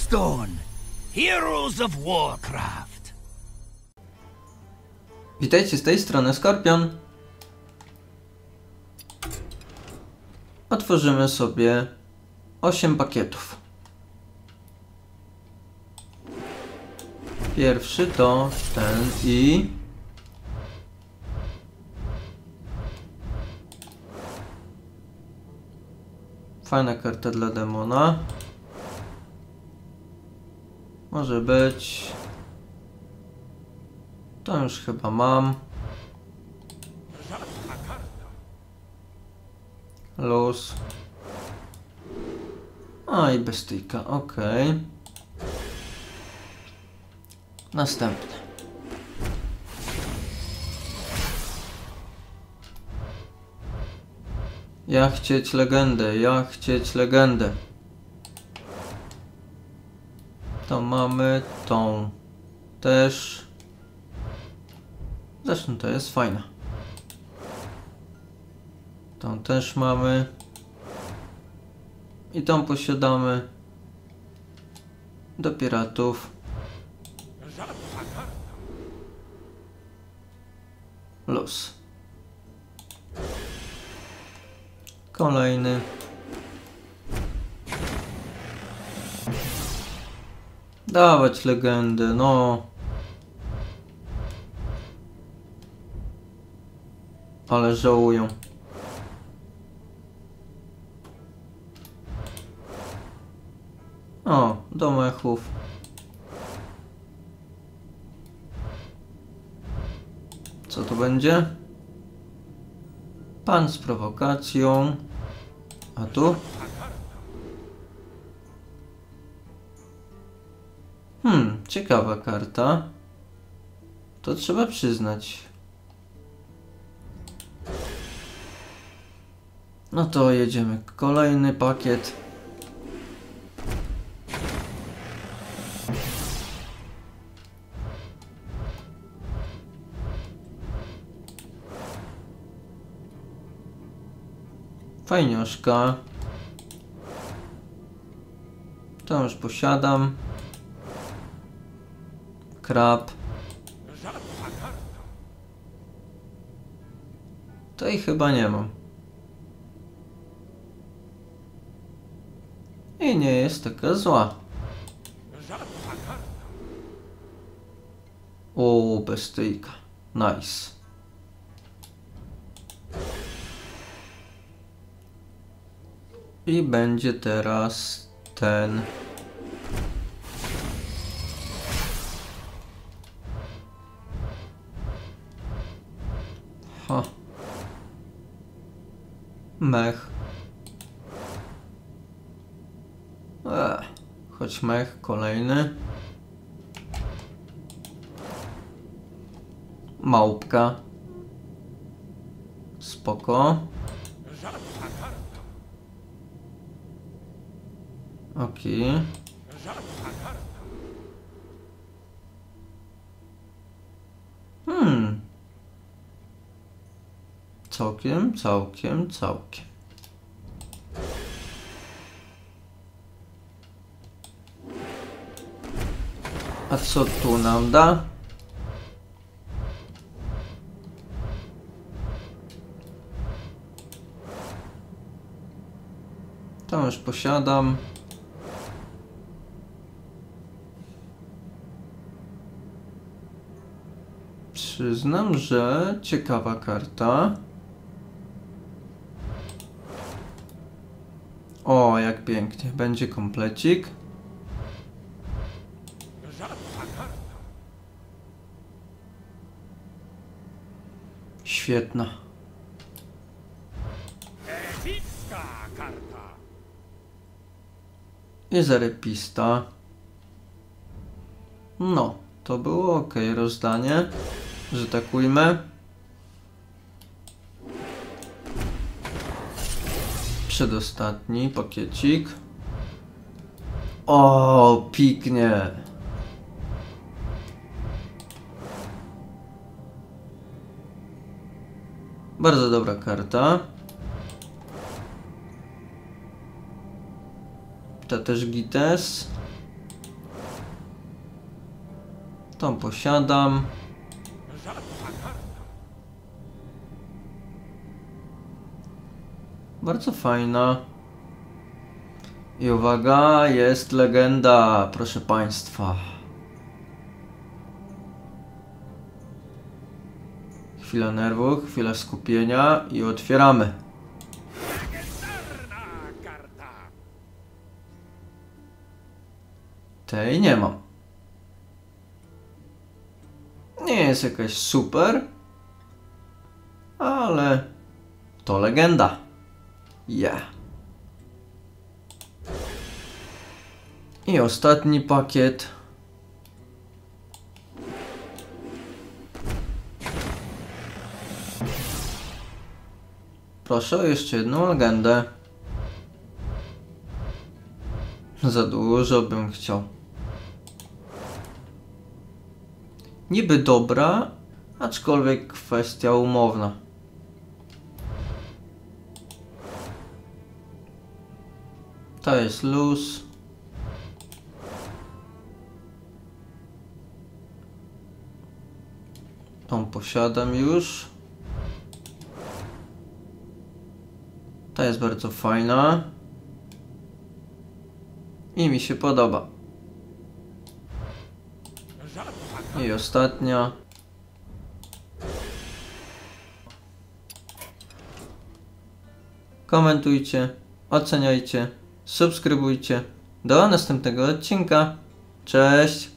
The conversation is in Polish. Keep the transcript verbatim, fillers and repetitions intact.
Hearthstone, Heroes of Warcraft. Witajcie, z tej strony Skorpion. Otworzymy sobie osiem pakietów. Pierwszy to ten i... Fajna karta dla demona. Może być... To już chyba mam. Los. A i bestyjka, ok. Następny. Ja chcieć legendę, ja chcieć legendę. To mamy tą też. Zresztą to jest fajna. Tą też mamy. I tą posiadamy. Do piratów. Los. Kolejny. Dawać legendę, no. Ale żałują. O, do mechów. Co to będzie? Pan z prowokacją. A tu? Hmm, ciekawa karta. To trzeba przyznać. No to jedziemy. Kolejny pakiet. Fajnioszka. To już posiadam. Krab. To i chyba nie mam. I nie jest taka zła. O, bestyjka. Nice. I będzie teraz ten. Ha. Mech. Ech. Choć mech kolejny. Małpka. Spoko. Okej. Okay. Hmm. Całkiem, całkiem, całkiem. A co tu nam da? To już posiadam. Przyznam, że ciekawa karta. O, jak pięknie. Będzie komplecik. Świetna. I zarepista. No, to było ok, rozdanie. Że tak ujmę. Przedostatni pakiecik. O, piknie. Bardzo dobra karta. Ta też gites. Tą posiadam. Bardzo fajna. I uwaga, jest legenda, proszę państwa. Chwila nerwu, chwila skupienia i otwieramy. Tej nie mam. Nie jest jakaś super, ale to legenda. Yeah. I ostatni pakiet. Proszę o jeszcze jedną legendę. Za dużo bym chciał. Niby dobra, aczkolwiek kwestia umowna. To jest luz. Tą posiadam już. Ta jest bardzo fajna. I mi się podoba. I ostatnia. Komentujcie, oceniajcie, subskrybujcie. Do następnego odcinka. Cześć!